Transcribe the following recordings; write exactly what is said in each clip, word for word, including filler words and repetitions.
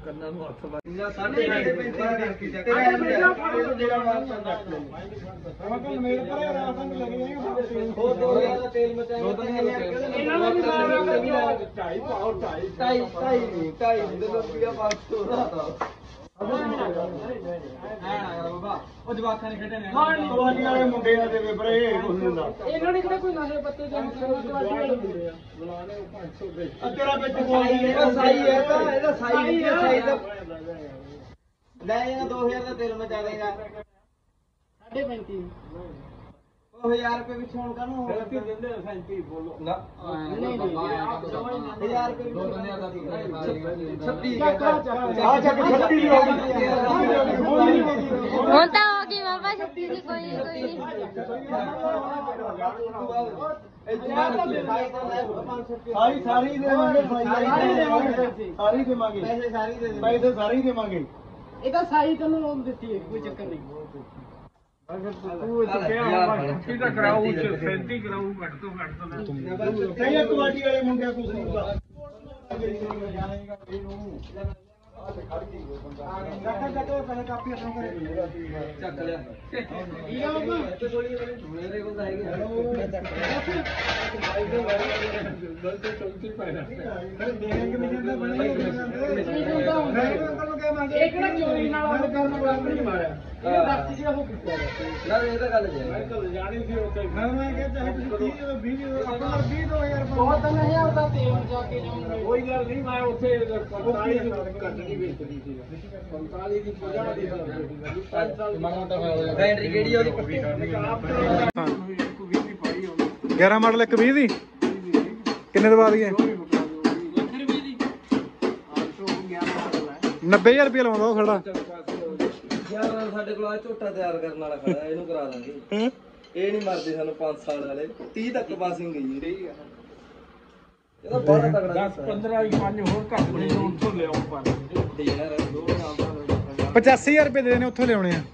ਕੰਨਾਂ ਨੂੰ ਹੱਥ ਲਾ ਸਾਡੇ ਸਾਡੇ ਪੈਂਤੀ ਤੇਰਾ ਜਿਹੜਾ ਮਾਰਦਾ ਰੱਖ ਲੈ ਮੈਂ ਤਾਂ ਮੇਲ ਕਰਿਆ ਰਾਸਾਂ ਨੂੰ ਲੱਗੇ ਹੋ ਦੋ ਹਜ਼ਾਰ ਦਾ ਤੇਲ ਮਚਾਇਆ ਇਹਨਾਂ ਨੂੰ ਵੀ ਢਾਈ ਪਾਉ ਢਾਈ ਢਾਈ ਢਾਈ ਢਾਈ ਦੇ ਰੁਪਿਆ ਪੰਜ ਸੌ ਦਾ ਬਾਬਾ ਉਹ ਜਵਾਕਾਂ ਨੇ ਖੇਡਣੇ ਕਬੱਡੀ ਵਾਲੇ ਮੁੰਡੇ ਆ ਦੇ ਵੀਰੇ ਕੁਝ ਨਹੀਂ ਹੁੰਦਾ ਇਹਨਾਂ ਨੇ ਕਿਹੜਾ ਕੋਈ ਨਸ਼ੇ ਪੱਤੇ ਦੇ ਕਬੱਡੀ ਵਾਲੇ ਮੁੰਡੇ ਆ ਬੁਲਾਣੇ ਪੰਜ ਸੌ ਦੇ ਤੇਰਾ ਵਿੱਚ ਸਾਈ ਹੈ ਸਾਈ ਹੈ ਤਾਂ ਇਹਦਾ ਸਾਈ ਹੈ ਸਾਈ ਦਾ ਲੈ ਇਹਨਾਂ ਦੋ ਹਜ਼ਾਰ ਦਾ ਤੇਲ ਮਚਾ ਦੇਗਾ ਸਾਢੇ ਪੈਂਤੀ ਉਹ ਹਜ਼ਾਰ ਰੁਪਏ ਵਿੱਚ ਹੁਣ ਕਾਹਨੂੰ ਹੋ ਗਿਆ ਦਿੰਦੇ ਸੈਂਤੀ ਬੋਲੋ ਨਾ ਨਹੀਂ ਨਹੀਂ ਹਜ਼ਾਰ ਰੁਪਏ ਦੋ ਦਿੰਦੇ ਆ ਤਾਂ ਛੱਬੀ ਆ ਚੱਕ ਛੱਬੀ ਦੀ ਹੋ ਗਈ ਹੁਣ ਤਾਂ ਹੋ ਗਈ ਬਾਬਾ ਛੱਤੀ ਦੀ ਕੋਈ ਕੋਈ ਨਹੀਂ ਸਾਰੀ ਸਾਰੀ ਦੇਵਾਂਗੇ ਸਾਰੀ ਦੇਵਾਂਗੇ ਪੈਸੇ ਸਾਰੀ ਦੇ ਪੈਸੇ ਸਾਰੇ ਦੇਵਾਂਗੇ ਇਹ ਤਾਂ ਸਾਈ ਤੈਨੂੰ ਦਿੱਤੀ ਹੈ ਕੋਈ ਚੱਕਰ ਨਹੀਂ ਛੁੱਟੀ ਤਾਂ ਕਰਾਊ ਸੈਂਤੀ ਕਰਾਊ ਘੱਟ ਤੋਂ ਘੱਟ ਤਾਂ ਸਹੀ ਕਬੱਡੀ ਵਾਲੇ ਮੁੰਡਿਆਂ ਕੁਝ ਨਹੀਂ ਹੁੰਦਾ ਚੱਕ ਚੱਕ ਪਹਿਲੇ ਕਾਪੀ ਅਸਲ ਕਰੇ ਚੱਕ ਲਿਆ ਇਹ ਆ ਬਾਬਾ ਮੇਰੇ ਕੋਲ ਤਾਂ ਹੈਗੀ ਗਲਤ ਚੌਂਤੀ ਪਾਇਆ ਦੇਣਗੇ ਮੇਰੇ ਅੰਦਰ ਬਣੇ ਮੈਂ ਤੁਹਾਨੂੰ ਕਹਿ ਮੰਗੇ ਇਹ ਕਿਹੜਾ ਚੋਰੀ ਨਾਲ ਹੱਲ ਕਰਨ ਵਾਲਾ ਨਹੀਂ ਮਾਰਿਆ ਇਹ ਦੱਸ ਜਿਹੜਾ ਉਹ ਕੀਤਾ ਨਾ ਇਹ ਤਾਂ ਗੱਲ ਜਾਏ ਮੈਂ ਕੱਲ ਜਾਣੀ ਸੀ ਉੱਥੇ ਮੈਂ ਮੈਂ ਕਿਹਾ ਚਾਹੇ ਤੁਸੀਂ ਵੀਹ ਆਪਣਾ ਵੀਹ ਦੋ ਹਜ਼ਾਰ ਬਹੁਤ ਤਾਂ ਨਹੀਂ ਆਉਂਦਾ ਤੇਲ ਜਾ ਕੇ ਜਾਊਂਗਾ ਕੋਈ ਗੱਲ ਨਹੀਂ ਮੈਂ ਉੱਥੇ ਪੰਤਾਲੀ ਦੀ ਘੱਟ ਨਹੀਂ ਵੇਚਦੀ ਸੀ ਪੰਤਾਲੀ ਦੀ ਪੰਜਾਹ ਦੀ ਬੈਟਰੀ ਕਿਹੜੀ ਉਹਦੀ ਪੱਕੀ ਗਿਆਰਾਂ ਮਾਡਲ ਇੱਕ ਵੀਹ ਦੀ ਕਿੰਨੇ ਦਵਾ ਦਈਏ ਨੱਬੇ ਹਜ਼ਾਰ ਰੁਪਏ ਲਵਾਉਂਦਾ ਉਹ ਖੜਾ ਯਾਰ ਸਾਡੇ ਕੋਲ ਆ ਝੋਟਾ ਤਿਆਰ ਕਰਨ ਵਾਲਾ ਖੜਾ ਇਹਨੂੰ ਕਰਾ ਦਾਂਗੇ ਇਹ ਨਹੀਂ ਮਰਦੇ ਸਾਨੂੰ ਪੰਜ ਸਾਲ ਵਾਲੇ ਤੀਹ ਤੱਕ ਪਾਸਿੰਗ ਗਈ ਰਹੀ ਆ ਇਹਦਾ ਬੜਾ ਤਗੜਾ ਦਸ ਪੰਦਰਾਂ ਹੀ ਪੰਜ ਹੋਰ ਘੱਟ ਨਹੀਂ ਉੱਥੋਂ ਲਿਆਉਂ ਪਰ ਯਾਰ ਦੋ ਨਾਲ ਪਚਾਸੀ ਹਜ਼ਾਰ ਰੁਪਏ ਦੇ ਨੇ ਉੱਥੋਂ ਲਿਆਉਣੇ ਆ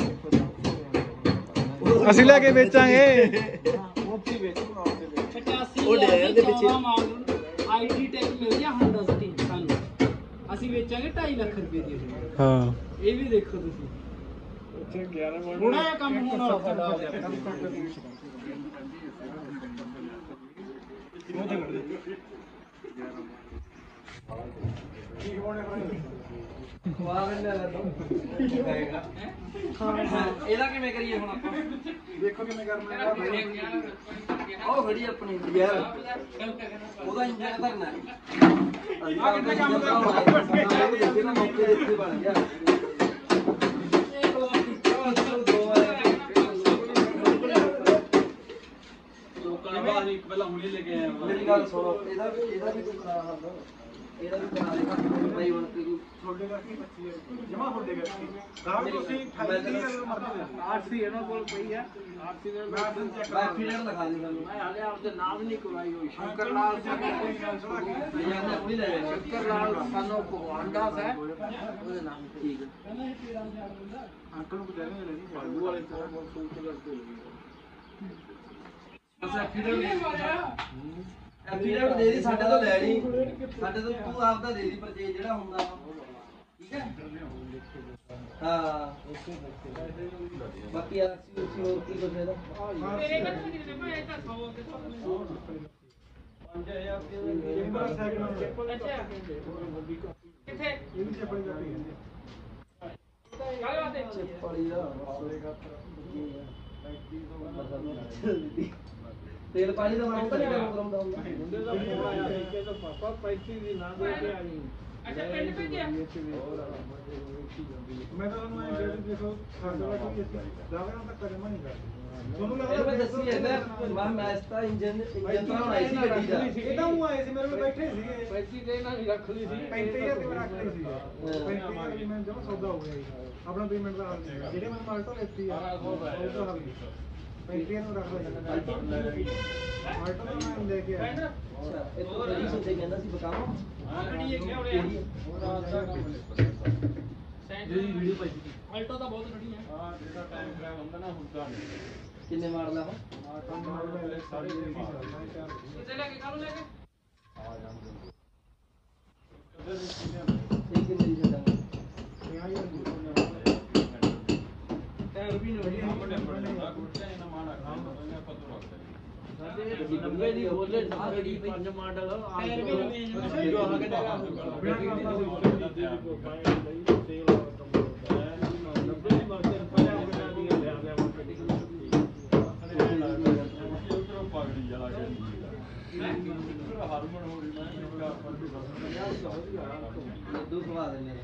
ਅਸੀਂ ਲੈ ਕੇ ਵੇਚਾਂਗੇ ਉੱਥੇ ਵੇਚ ਪਚਾਸੀ ਉਹ ਡੇਰ ਦੇ ਪਿੱਛੇ ਆਈਡੀ ਟੈਕ ਮਿਲ ਗਿਆ ਹੰਡਾ ਸਟੀ ਸਾਨੂੰ ਅਸੀਂ ਵੇਚਾਂਗੇ ਢਾਈ ਲੱਖ ਰੁਪਏ ਦੀ ਹਾਂ ਇਹ ਵੀ ਦੇਖੋ ਤੁਸੀਂ ਉੱਥੇ ਗਿਆਰਾਂ ਮਾਡਲ ਥੋੜਾ ਜਿਹਾ ਕੰਮ ਹੋਣ ਵਾਲਾ ਸਾਡਾ ਇਹਦਾ ਕਿਵੇਂ ਕਰੀਏ ਹੁਣ ਆਪਾਂ ਦੇਖੋ ਕਿਵੇਂ ਕਰਨਾ ਉਹ ਖੜੀ ਆਪਣੀ ਯਾਰ ਉਹਦਾ ਇੰਜਨ ਧਰਨਾ ਆ ਕਿੰਨਾ ਕੰਮ ਕਰਨਾ ਦੇਖੇ ਨਾ ਮੌਕੇ ਦੇ ਇੱਥੇ ਬਣ ਗਿਆ ਲੋਕਾਂ ਨੇ ਬਾਅਦ ਇੱਕ ਪਹਿਲਾਂ ਹੁਣੇ ਲੈ ਕੇ ਆਇਆ ਮੇਰੀ ਗੱਲ ਸੁਣੋ ਇਹਦਾ ਵੀ ਇਹਦਾ ਵੀ ਕੋਈ ਕਰਾ ਹੱਲ ਇਹਦਾ ਵੀ ਕਰਾ ਦੇ ਭਾਈ ਹੁਣ ਕੋਈ ਤੁਹਾਡੇ ਦਾ ਕੀ ਪੱਚੀ ਜਮਾ ਹੋ ਜਾਏਗਾ ਰਾਮ ਤੁਸੀਂ ਅਠਾਈ ਹਜ਼ਾਰ ਮਰਜ਼ੀ ਆਰਸੀ ਇਹਨਾਂ ਕੋਲ ਪਈ ਹੈ ਆਰਸੀ ਦੇ ਮੈਂ ਐਫੀਡੇਵਿਟ ਲਿਖਾ ਦੇ ਸਾਨੂੰ ਮੈਂ ਹਾਲੇ ਆਪਦੇ ਨਾਮ ਨਹੀਂ ਕਰਵਾਈ ਹੋਈ ਸ਼ੰਕਰ ਲਾਲ ਯਾਰ ਉਹੀ ਲੈ ਜਾਣਾ ਸ਼ੰਕਰ ਲਾਲ ਸਾਨੂੰ ਭਗਵਾਨਦਾ ਹੈ ਉਹਦੇ ਨਾਮ ਠੀਕ ਹੈ ਅੰਕਲ ਨੂੰ ਪੁੱਛਿਆ ਨਹੀਂ ਲੈਣੀ ਬਾਲੂ ਵਾਲੇ ਤੋਂ ਬਹੁਤ ਸੋਚ ਕਰਦੇ ਬਸ ਐਫੀਡੇਵਿਟ ਐਫੀਡੇਵਿਟ ਦੇ ਦੀ ਸਾਡੇ ਤੋਂ ਲੈ ਲਈ ਸਾਡੇ ਤੋਂ ਤੂੰ ਆਪ ਦਾ ਦੇ ਦੀ ਪਰਚੇਜ ਜਿਹੜਾ ਹੁੰਦਾ ਠੀਕ ਹੈ ਹਾਂ ਬਾਕੀ ਆ ਸੀ ਹੋਰ ਕੀ ਕੁਝ ਇਹਦਾ ਮੇਰੇ ਕੋਲ ਨਹੀਂ ਦੇ ਭਾਈ ਇਹ ਤਾਂ ਸੌ ਦੇ ਪੰਜ ਹਜ਼ਾਰ ਰੁਪਏ ਇਹ ਬੜਾ ਸਾਈਕਲ ਅੱਛਾ ਕਿੱਥੇ ਇਹ ਵੀ ਚੱਪਲ ਜਾਂਦੀ ਹੈ ਕਾਲੇ ਵਾਤੇ ਚੱਪਲੀ ਦਾ ਤੇਲ ਪਾਣੀ ਦਾ ਮਾਊਂਟ ਨਹੀਂ ਕਰਾਉਂਦਾ ਹੁੰਦਾ ਮੁੰਡੇ ਦਾ ਫੋਨ ਆਇਆ ਸੀ ਕਿ ਤਾਂ ਪਾਪਾ ਪੈਂਤੀ ਦੀ ਨਾ ਦੇ ਕੇ ਆਈ ਅੱਛਾ ਪਿੰਡ ਭੇਜਿਆ ਮੈਂ ਤਾਂ ਉਹਨੂੰ ਇਹ ਜਿਹੜੇ ਦੇਖੋ ਸਾਡੇ ਵਾਲਾ ਕੋਈ ਅਸੀਂ ਦਾਵਰਾਂ ਤੱਕ ਕਦਮ ਨਹੀਂ ਕਰਦੇ ਤੁਹਾਨੂੰ ਇਹ ਮੈਂ ਦੱਸੀ ਹੈ ਨਾ ਮੈਂ ਮੈਸਤਾ ਇੰਜਨ ਇੰਜਨ ਤਾਂ ਆਈ ਸੀ ਗੱਡੀ ਦਾ ਇਹ ਤਾਂ ਉਹ ਆਏ ਸੀ ਮੇਰੇ ਕੋਲ ਬੈਠੇ ਸੀਗੇ ਪੈਂਤੀ ਦੇ ਨਾਲ ਹੀ ਰੱਖ ਲਈ ਸੀ ਪੈਂਤੀ ਹਜ਼ਾਰ ਤੇ ਮੈਂ ਰੱਖ ਲਈ ਸੀ ਪੈਂਤੀ ਹਜ਼ਾਰ ਦੀ ਮੈਂ ਜਮਾ ਸੌਦਾ ਹੋ ਗਿਆ ਜੀ ਆਪਣਾ ਪੇਮੈਂਟ ਦਾ ਹਾਲ ਨਹੀਂ ਹੈਗਾ। ਜਿਹੜੇ ਮੈਂ ਮਾਲਟੋ ਲੈਤੀ ਆ ਉਹ ਤਾਂ ਹਾਲ ਨਹੀਂ ਪੈਂਤੀ ਹਜ਼ਾਰ ਨੂੰ ਰੱਖ ਲਿਆ ਮਾਲਟੋ ਦਾ ਮੈਂ ਲੈ ਕੇ ਆਇਆ ਅੱਛਾ ਇਹ ਤੋਂ ਕਿਹੜੀ ਸੋਚੇ ਕਹਿੰਦਾ ਸੀ ਬਕਾਵਾਂ ਹਾਂ ਗੱਡੀ ਇਹ ਕਿਹੜੇ ਜਿਹੜੀ ਵੀਡੀਓ ਪਾਈ ਅਲਟੋ ਤਾਂ ਬਹੁਤ ਖੜੀ ਹੈ ਹਾਂ ਜਿਹੜਾ ਟਾਈਮ ਖਰਾਬ ਹੁੰਦਾ ਨਾ ਹੁੰਦਾ ਨਹੀਂ ਕਿੰਨੇ ਮਾਡਲ ਆ ਆ ਕੰਮ ਮਾਲ ਸਾਰੇ ਇਹੀ ਚੱਲਦਾ ਹੈ ਚਾਰ ਕਿੱਥੇ ਲੈ ਕੇ ਕਾਹਨੂੰ ਲੈ ਕੇ ਠੀਕ ਹੈ ਮੇਰੀ ਨੱਬੇ ਦੀ ਬੋਲੇ ਨੱਬੇ ਦੀ ਪੰਜ ਮਾਡਲ ਟਾਇਰ ਵੀ ਨਵੇਂ ਆ। ਜੋ ਆ ਕੇ ਨੱਬੇ ਦੀ ਮਾਡਲ ਪੰਜਾਹ ਰੁਪਏ ਦੀਆਂ ਲਿਆ ਲਿਆ ਗੱਡੀ ਹਰਮਨ ਹੋ ਰਹੀ ਲੱਡੂ ਖਵਾ ਦਿੰਦੇ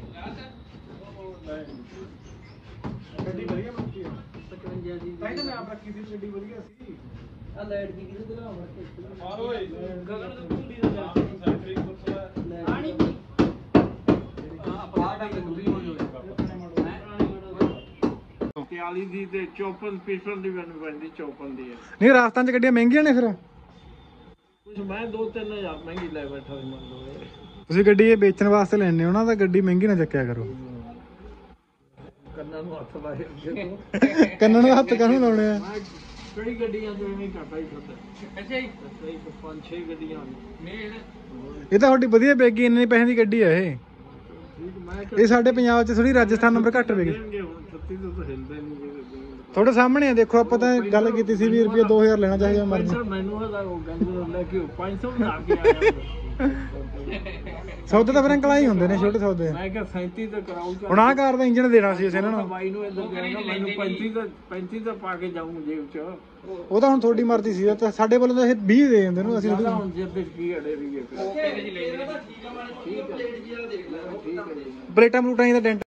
ਗੱਡੀ ਵਧੀਆ ਬਣਦੀ ਹੈ ਪਚਵੰਜਾ ਦੀ ਤਾਂ ਹੀ ਤਾਂ ਮੈਂ ਆਪ ਰੱਖੀ ਸੀ ਗੱਡੀ ਵਧੀਆ ਸੀ ਆ ਲਾਈਟ ਦੀ ਕਿਹਦੇ ਤੇ ਲਾਵਾਂ ਮਾਰ ਓਏ ਗਗਨ ਨੂੰ ਕੁੰਡੀ ਦਾ ਸੈਂਟਰਿਕ ਪੁੱਛਦਾ ਆਣੀ ਆ ਪਾ ਦਾ ਦੂਰੀ ਹੋ ਜਾਵੇ ਤਿਆਲੀ ਦੀ ਤੇ ਚੌਪਨ ਪਿਸਟਲ ਦੀ ਮੈਨੂੰ ਪੈਂਦੀ ਚੌਪਨ ਦੀ ਹੈ ਨਹੀਂ ਰਾਜਸਥਾਨ ਚ ਗੱਡੀਆਂ ਮਹਿੰਗੀਆਂ ਨੇ ਫਿਰ ਕੁਝ ਮੈਂ ਦੋ ਤਿੰਨ ਹਜ਼ਾਰ ਮਹਿੰਗੀ ਲੈ ਬੈਠਾ ਸੀ ਮੰਨ ਲਓ ਤੁਸੀਂ ਗੱਡੀ ਇਹ ਵੇਚਣ ਵਾਸਤੇ ਲੈਣੇ ਹੋ ਨਾ ਤਾਂ ਗੱਡੀ ਮਹਿੰਗੀ ਨਾ ਚੱਕਿਆ ਕਰੋ ਕੰਨਾਂ ਨੂੰ ਹੱਥ ਲਾਏ ਅੱਗੇ ਤੋਂ ਕੰਨਾਂ ਨੂੰ ਹੱਥ ਕਾਹਨੂੰ ਲਾਉਣੇ ਆ ਮੈਂ ਕਈ ਗੱਡੀਆਂ ਤੋਂ ਐਵੇਂ ਘਟਾ ਹੀ ਖੁੱਦਾ ਅੱਛਾ ਜੀ ਸਹੀ ਪੰਜ ਛੇ ਗੱਡੀਆਂ ਮੇਲ ਇਹ ਤਾਂ ਤੁਹਾਡੀ ਵਧੀਆ ਵੇਗੀ ਇੰਨੇ ਪੈਸੇ ਦੀ ਗੱਡੀ ਆ ਇਹ ਠੀਕ ਮੈਂ ਇਹ ਸਾਡੇ ਪੰਜਾਬ ਚ ਥੋੜੀ ਰਾਜਸਥਾਨ ਨੰਬਰ ਘੱਟ ਵੇਗੇ ਦੇਣਗੇ ਹੁਣ ਛੱਤੀ ਤੋਂ ਤਾਂ ਹਿਲਦੇ ਨਹੀਂ ਤੁਹਾਡੇ ਸਾਹਮਣੇ ਆ ਦੇਖੋ ਆਪਾਂ ਤਾਂ ਗੱਲ ਕੀਤੀ ਸੀ ਵੀ ਰੁਪਏ ਦੋ ਹਜ਼ਾਰ ਲੈਣਾ ਚਾਹੀਦਾ ਮਰਜ਼ੀ ਸਰ ਮੈਨੂੰ ਉਹਦਾ ਉਹ ਗੰਦ ਲੈ ਕੇ ਪੰਜ ਸੌ ਬਣਾ ਕੇ ਆਇਆ ਸੌਦੇ ਤਾਂ ਫਿਰ ਅੰਕਲ ਆਈ ਹੁੰਦੇ ਨੇ ਛੋਟੇ ਸੌਦੇ ਮੈਂ ਕਿਹਾ ਸੈਂਤੀ ਤੇ ਕਰਾਉਂ ਹੁਣ ਆਹ ਕਾਰ ਦਾ ਇੰਜਣ ਦੇਣਾ ਸੀ ਅਸੀਂ ਇਹਨਾਂ ਨੂੰ ਬਾਈ ਨੂੰ ਇੱਧਰ ਜਾਏਗਾ ਮੈਨੂੰ ਪੈਂਤੀ ਤੇ ਪੈਂਤੀ ਤੇ ਪਾ ਕੇ ਜਾਊਂ ਜੇਬ ਚ ਉਹ ਤਾਂ ਹੁਣ ਤੁਹਾਡੀ ਮਰਜ਼ੀ ਸੀ ਉਹ ਤਾਂ ਸਾਡੇ ਵੱਲੋਂ ਤਾਂ ਇਹ ਵੀਹ ਦੇ ਦਿੰਦੇ ਨੂੰ ਅਸੀਂ ਜ਼ਿਆਦਾ ਹੁਣ ਜੇਬ ਵਿੱਚ ਕੀ ਅੜੇ ਰਹੀਏ ਫਿਰ ਠੀਕ ਆ ਮਾੜੀ ਪਲੇਟ ਜੀ ਵਾਲਾ ਦੇਖ ਲੈ ਪਲੇਟਾਂ ਪਲੂਟਾਂ ਦਾ ਡੈਂਟ